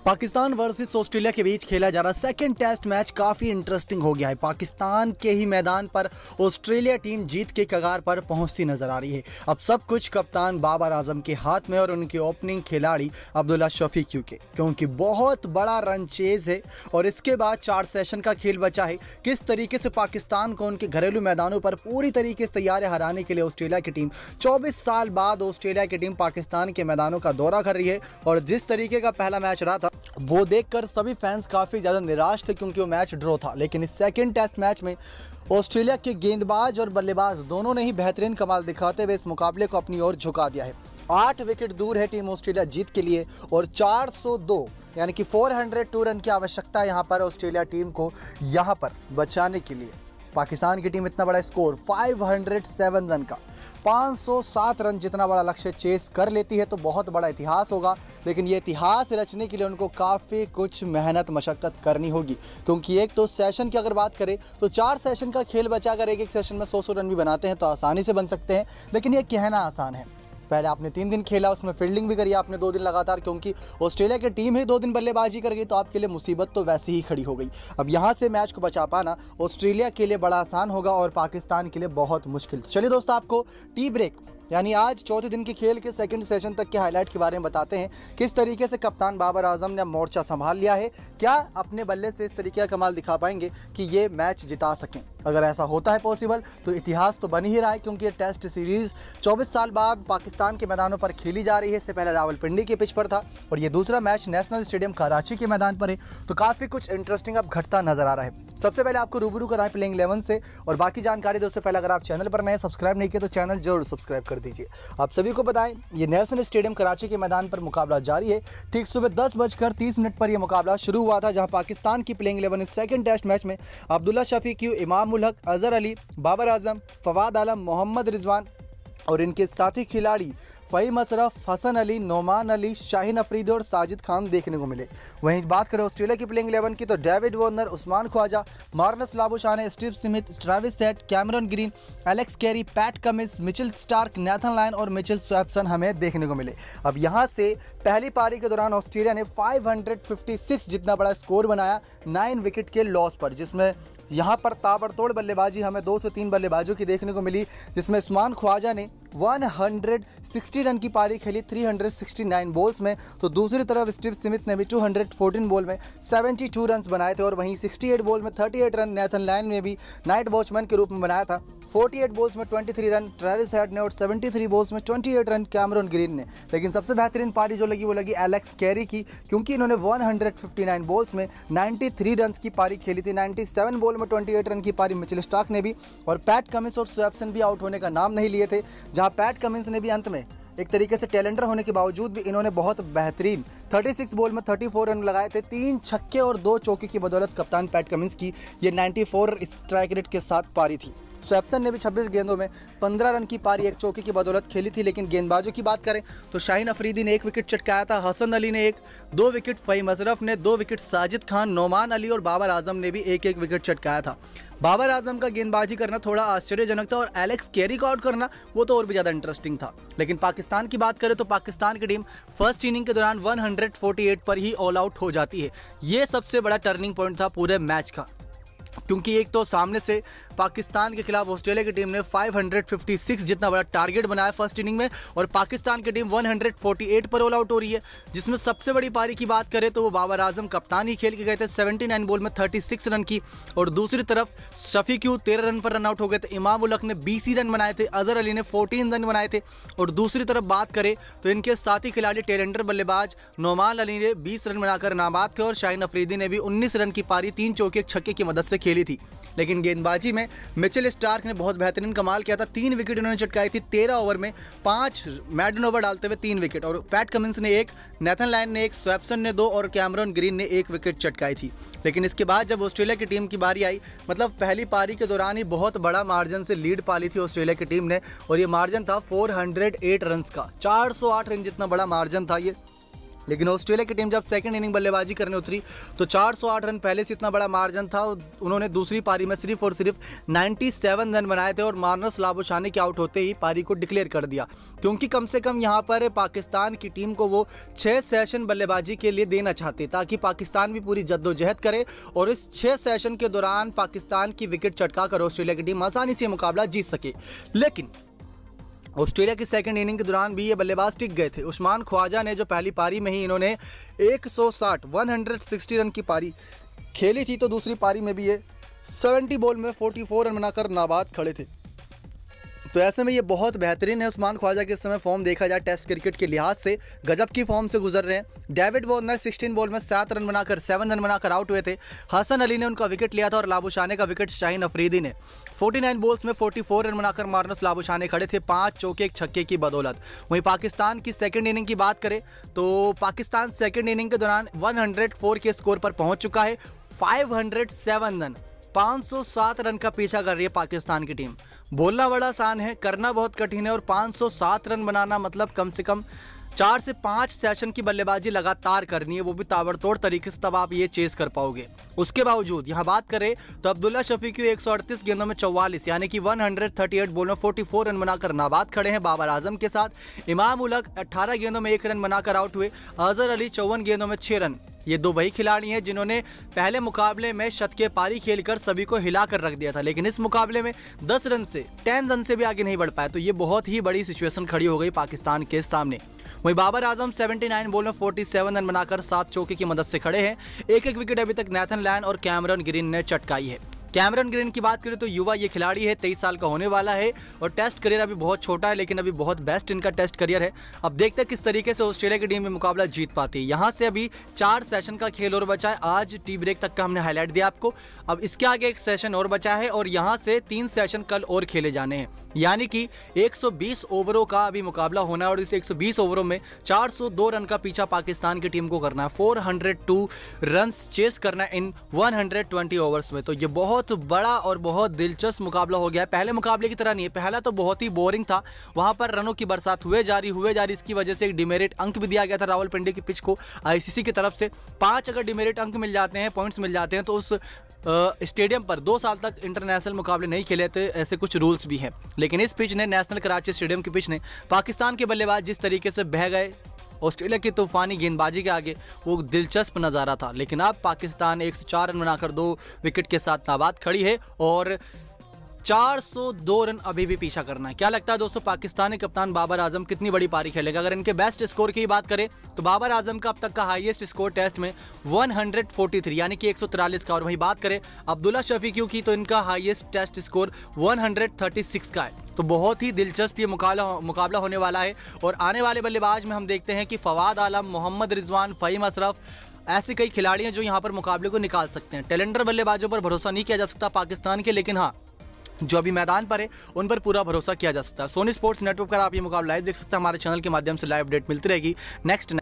Pakistan versus Australia के बीच खेला जा रहा सेकंड टेस्ट मैच काफ़ी इंटरेस्टिंग हो गया है। पाकिस्तान के ही मैदान पर ऑस्ट्रेलिया टीम जीत के कगार पर पहुंचती नजर आ रही है। अब सब कुछ कप्तान बाबर आजम के हाथ में और उनके ओपनिंग खिलाड़ी अब्दुल्ला शफीक के, क्योंकि बहुत बड़ा रन चेज है और इसके बाद 4 सेशन का खेल बचा है। किस तरीके से पाकिस्तान को उनके घरेलू मैदानों पर पूरी तरीके से तैयार है हराने के लिए ऑस्ट्रेलिया की टीम। 24 साल बाद ऑस्ट्रेलिया की टीम पाकिस्तान के मैदानों का दौरा कर रही है और जिस तरीके का पहला मैच रहा था वो देखकर सभी फैंस काफ़ी ज़्यादा निराश थे, क्योंकि वो मैच ड्रॉ था। लेकिन इस सेकंड टेस्ट मैच में ऑस्ट्रेलिया के गेंदबाज और बल्लेबाज दोनों ने ही बेहतरीन कमाल दिखाते हुए इस मुकाबले को अपनी ओर झुका दिया है। 8 विकेट दूर है टीम ऑस्ट्रेलिया जीत के लिए और 402 यानी कि 402 रन की आवश्यकता है यहाँ पर ऑस्ट्रेलिया टीम को यहाँ पर बचाने के लिए। पाकिस्तान की टीम इतना बड़ा स्कोर 507 रन का 507 रन जितना बड़ा लक्ष्य चेस कर लेती है तो बहुत बड़ा इतिहास होगा। लेकिन ये इतिहास रचने के लिए उनको काफ़ी कुछ मेहनत मशक्क़त करनी होगी, क्योंकि एक तो सेशन की अगर बात करें तो 4 सेशन का खेल बचा, अगर एक सेशन में 100 रन भी बनाते हैं तो आसानी से बन सकते हैं। लेकिन ये कहना आसान है। पहले आपने 3 दिन खेला, उसमें फील्डिंग भी करी आपने 2 दिन लगातार, क्योंकि ऑस्ट्रेलिया की टीम ही 2 दिन बल्लेबाजी कर गई तो आपके लिए मुसीबत तो वैसे ही खड़ी हो गई। अब यहाँ से मैच को बचा पाना ऑस्ट्रेलिया के लिए बड़ा आसान होगा और पाकिस्तान के लिए बहुत मुश्किल। चलिए दोस्तों, आपको टी ब्रेक यानी आज चौथे दिन के खेल के सेकंड सेशन तक के हाईलाइट के बारे में बताते हैं। किस तरीके से कप्तान बाबर आजम ने मोर्चा संभाल लिया है, क्या अपने बल्ले से इस तरीके का कमाल दिखा पाएंगे कि ये मैच जिता सकें। अगर ऐसा होता है पॉसिबल तो इतिहास तो बन ही रहा है, क्योंकि ये टेस्ट सीरीज़ 24 साल बाद पाकिस्तान के मैदानों पर खेली जा रही है। इससे पहले रावलपिंडी के पिच पर था और ये दूसरा मैच नेशनल स्टेडियम कराची के मैदान पर है, तो काफ़ी कुछ इंटरेस्टिंग अब घटता नजर आ रहा है। सबसे पहले आपको रूबरू कराएं प्लेइंग 11 से और बाकी जानकारी दोस्तों पहले अगर आप चैनल पर नए सब्सक्राइब नहीं किए तो चैनल जरूर सब्सक्राइब कर दीजिए। आप सभी को बताएं ये नेशनल स्टेडियम कराची के मैदान पर मुकाबला जारी है। ठीक सुबह 10:30 पर यह मुकाबला शुरू हुआ था, जहां पाकिस्तान की प्लेइंग 11 इस सेकंड टेस्ट मैच में अब्दुल्ला शफीक, इमाम उल हक, अजहर अली, बाबर आजम, फवाद आलम, मोहम्मद रिजवान और इनके साथी खिलाड़ी फ़हीम अशरफ, हसन अली, नोमान अली, शाहीन अफरीदी और साजिद खान देखने को मिले। वहीं बात करें ऑस्ट्रेलिया की प्लेइंग 11 की तो David Warner, Usman Khawaja, Marnus Labuschagne, Steve Smith, Travis Head, Cameron Green, Alex Carey, Pat Cummins, Mitchell Starc, Nathan Lyon और मिचेल स्वैप्सन हमें देखने को मिले। अब यहाँ से पहली पारी के दौरान ऑस्ट्रेलिया ने 556 जितना बड़ा स्कोर बनाया 9 विकेट के लॉस पर, जिसमें यहाँ पर ताबड़तोड़ बल्लेबाजी हमें 2 से 3 बल्लेबाजों की देखने को मिली, जिसमें उस्मान ख्वाजा ने 160 रन की पारी खेली 369 बॉल्स में। तो दूसरी तरफ स्टीव स्मिथ ने भी 214 बॉल में 72 रन बनाए थे और वहीं 68 बॉल में 38 रन नेथन लायन ने भी नाइट वॉचमैन के रूप में बनाया था। 48 बॉल्स में 23 रन ट्रेविस हेड ने और 73 बॉल्स में 28 रन कैमरन ग्रीन ने। लेकिन सबसे बेहतरीन पारी जो लगी वो लगी एलेक्स कैरी की, क्योंकि इन्होंने 159 बॉल्स में 93 रन की पारी खेली थी। 97 बॉल में 28 रन की पारी मिचेल स्टार्क ने भी, और पैट कमिंस और स्वैप्सन भी आउट होने का नाम नहीं लिए थे, जहां पैट कमिंस ने भी अंत में एक तरीके से टैलेंटर होने के बावजूद भी इन्होंने बहुत बेहतरीन 36 बॉल में 34 रन लगाए थे। 3 छक्के और 2 चौके की बदौलत कप्तान पैट कमिंस की ये 94 स्ट्राइक रेट के साथ पारी थी। स्वैप्सन ने भी 26 गेंदों में 15 रन की पारी 1 चौके की बदौलत खेली थी। लेकिन गेंदबाजों की बात करें तो शाहीन अफरीदी ने 1 विकेट चटकाया था, हसन अली ने 1, 2 विकेट फ़हीम अशरफ ने, 2 विकेट साजिद खान, नोमान अली और बाबर आजम ने भी 1-1 विकेट चटकाया था। बाबर आजम का गेंदबाजी करना थोड़ा आश्चर्यजनक था और एलेक्स कैरी को आउट करना वो तो और भी ज़्यादा इंटरेस्टिंग था। लेकिन पाकिस्तान की बात करें तो पाकिस्तान की टीम फर्स्ट इनिंग के दौरान 148 पर ही ऑल आउट हो जाती है। ये सबसे बड़ा टर्निंग पॉइंट था पूरे मैच का, क्योंकि एक तो सामने से पाकिस्तान के खिलाफ ऑस्ट्रेलिया की टीम ने 556 जितना बड़ा टारगेट बनाया फर्स्ट इनिंग में और पाकिस्तान की टीम 148 पर ऑल आउट हो रही है। जिसमें सबसे बड़ी पारी की बात करें तो वो बाबर आजम कप्तान ही खेल के गए थे 79 बॉल में 36 रन की, और दूसरी तरफ शफीक 13 रन पर रन आउट हो गए थे। इमाम उल हक ने 20 ही रन बनाए थे, अजहर अली ने 14 रन बनाए थे। और दूसरी तरफ बात करें तो इनके साथी खिलाड़ी टैलेंटर बल्लेबाज नोमान अली ने 20 रन बनाकर नाबाद थे और शाहीन अफरीदी ने भी 19 रन की पारी 3 चौके छक्के की मदद से खेली थी। लेकिन गेंदबाजी में मिचेल स्टार्क ने बहुत बेहतरीन कमाल किया था। 3 विकेट उन्होंने चटकाई थी 13 ओवर में, 5 मैडन ओवर डालते हुए 3 विकेट, और पैट कमिंस ने 1, नेथन लायन ने 1, स्वैप्सन ने 2 और कैमरन ग्रीन ने 1 विकेट चटकाई थी। लेकिन इसके बाद जब ऑस्ट्रेलिया की टीम की बारी आई, मतलब पहली पारी के दौरान ही बहुत बड़ा मार्जिन से लीड पा ली थी ऑस्ट्रेलिया की टीम ने, और ये मार्जिन था 408 रन का। 408 रन जितना बड़ा मार्जिन था ये लेकिन ऑस्ट्रेलिया की टीम जब सेकंड इनिंग बल्लेबाजी करने उतरी तो 408 रन पहले से इतना बड़ा मार्जिन था। उन्होंने दूसरी पारी में सिर्फ और सिर्फ 97 रन बनाए थे और मार्नस लाबुशाने के आउट होते ही पारी को डिक्लेयर कर दिया, क्योंकि कम से कम यहाँ पर पाकिस्तान की टीम को वो 6 सेशन बल्लेबाजी के लिए देना चाहते ताकि पाकिस्तान भी पूरी जद्दोजहद करे और इस 6 सेशन के दौरान पाकिस्तान की विकेट चटका कर ऑस्ट्रेलिया की टीम आसानी से मुकाबला जीत सके। लेकिन ऑस्ट्रेलिया की सेकंड इनिंग के दौरान भी ये बल्लेबाज टिक गए थे। उस्मान ख्वाजा ने जो पहली पारी में ही इन्होंने 160 रन की पारी खेली थी, तो दूसरी पारी में भी ये 70 बॉल में 44 रन बनाकर नाबाद खड़े थे। तो ऐसे में ये बहुत बेहतरीन है। उस्मान ख्वाजा के इस समय फॉर्म देखा जाए टेस्ट क्रिकेट के लिहाज से गजब की फॉर्म से गुजर रहे हैं। डेविड वार्नर 16 बॉल में 7 रन बनाकर 7 रन बनाकर आउट हुए थे। हसन अली ने उनका विकेट लिया था और लाबुशाने का विकेट शाहीन अफरीदी ने 49 बॉल्स में 44 रन बनाकर मार्नस लाबुशाने खड़े थे 5 चौके 1 छक्के की बदौलत। वहीं पाकिस्तान की सेकंड इनिंग की बात करें तो पाकिस्तान सेकंड इनिंग के दौरान 104 के स्कोर पर पहुंच चुका है। 507 रन 507 रन का पीछा कर रही है पाकिस्तान की टीम। बोलना बड़ा आसान है, करना बहुत कठिन है और 507 रन बनाना मतलब कम से कम 4 से 5 सेशन की बल्लेबाजी लगातार करनी है, वो भी ताबड़तोड़ तरीके से, तब आप ये चेस कर पाओगे। उसके बावजूद यहाँ बात करें तो अब्दुल्ला शफीकी 138 गेंदों में 44 यानी कि 138 बॉल में 44 रन बनाकर नाबाद खड़े हैं बाबर आजम के साथ। इमाम उलग 18 गेंदों में 1 रन बनाकर आउट हुए। अजहर अली 54 गेंदों में 6 रन। ये दो वही खिलाड़ी हैं जिन्होंने पहले मुकाबले में शतके पारी खेलकर सभी को हिलाकर रख दिया था, लेकिन इस मुकाबले में 10 रन से भी आगे नहीं बढ़ पाए। तो ये बहुत ही बड़ी सिचुएशन खड़ी हो गई पाकिस्तान के सामने। वहीं बाबर आजम 79 बॉल में 47 रन बनाकर 7 चौके की मदद से खड़े हैं। एक विकेट अभी तक नेथन लैन और कैमरन ग्रीन ने चटकाई है। कैमरन ग्रीन की बात करें तो युवा ये खिलाड़ी है, 23 साल का होने वाला है और टेस्ट करियर अभी बहुत छोटा है, लेकिन अभी बहुत बेस्ट इनका टेस्ट करियर है। अब देखते हैं किस तरीके से ऑस्ट्रेलिया की टीम में मुकाबला जीत पाती है। यहाँ से अभी 4 सेशन का खेल और बचा है। आज टी ब्रेक तक का हमने हाईलाइट दिया आपको। अब इसके आगे 1 सेशन और बचा है और यहाँ से 3 सेशन कल और खेले जाने हैं, यानी कि 120 ओवरों का अभी मुकाबला होना है और इस 120 ओवरों में 402 रन का पीछा पाकिस्तान की टीम को करना है। 402 रन चेस करना है इन 120 ओवर्स में। तो ये बहुत बड़ा और बहुत दिलचस्प मुकाबला हो गया है। पहले मुकाबले की तरह नहीं है, पहला तो बहुत ही बोरिंग था, वहां पर रनों की बरसात हुए जा रही। इसकी वजह से एक डिमेरिट अंक भी दिया गया था रावलपिंडी की पिच को आईसीसी की तरफ से। 5 अगर डिमेरिट अंक मिल जाते हैं, पॉइंट्स मिल जाते हैं, तो उस स्टेडियम पर 2 साल तक इंटरनेशनल मुकाबले नहीं खेले थे। ऐसे कुछ रूल्स भी हैं, लेकिन इस पिच ने, नेशनल कराची स्टेडियम की पिच ने पाकिस्तान के बल्लेबाज जिस तरीके से बह गए ऑस्ट्रेलिया की तूफानी गेंदबाजी के आगे, वो दिलचस्प नज़ारा था। लेकिन अब पाकिस्तान 104 रन बनाकर 2 विकेट के साथ नाबाद खड़ी है और 402 रन अभी भी पीछा करना है। क्या लगता है दोस्तों, पाकिस्तानी कप्तान बाबर आजम कितनी बड़ी पारी खेलेगा? अगर इनके बेस्ट स्कोर की बात करें तो बाबर आजम का अब तक का हाईएस्ट स्कोर टेस्ट में 143 यानी कि 143 का। और वहीं बात करें अब्दुल्ला शफीकी की तो इनका हाईएस्ट टेस्ट स्कोर 136 का है। तो बहुत ही दिलचस्प ये मुकाबला होने वाला है। और आने वाले बल्लेबाज में हम देखते हैं कि फवाद आलम, मोहम्मद रिजवान, फ़हीम अशरफ, ऐसे कई खिलाड़ी हैं जो यहाँ पर मुकाबले को निकाल सकते हैं। टैलेंटर बल्लेबाजों पर भरोसा नहीं किया जा सकता पाकिस्तान के, लेकिन हाँ, जो अभी मैदान पर है उन पर पूरा भरोसा किया जा सकता है। सोनी स्पोर्ट्स नेटवर्क पर आप ये मुकाबला लाइव देख सकते हैं। हमारे चैनल के माध्यम से लाइव अपडेट मिलती रहेगी। नेक्स्ट